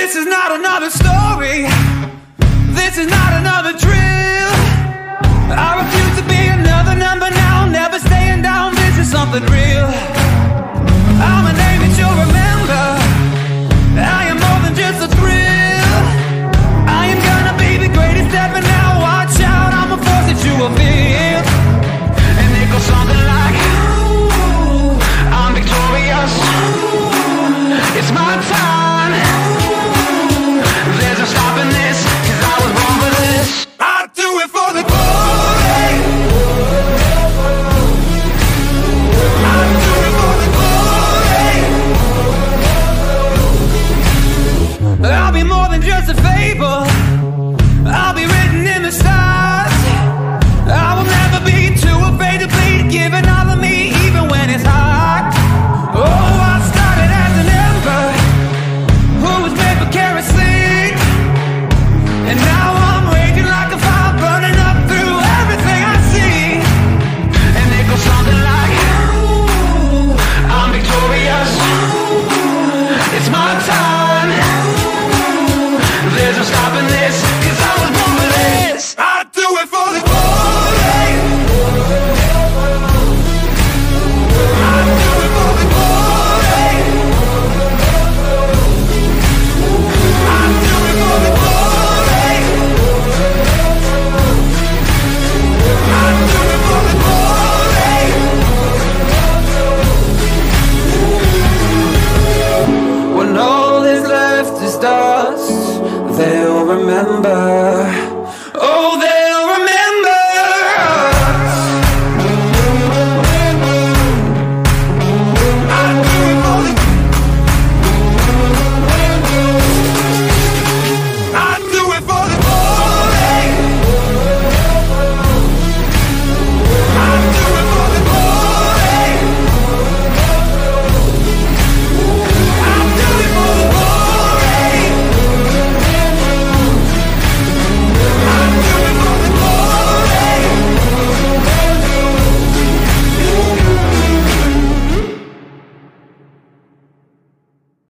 This is not another story. This is not another drill. I refuse to be another number now. Never staying down, this is something real. I'm a name that you'll remember. I am more than just a thrill. I am gonna be the greatest ever now. Watch out, I'm a force that you will feel. And it goes something like, ooh, I'm victorious. It's my time.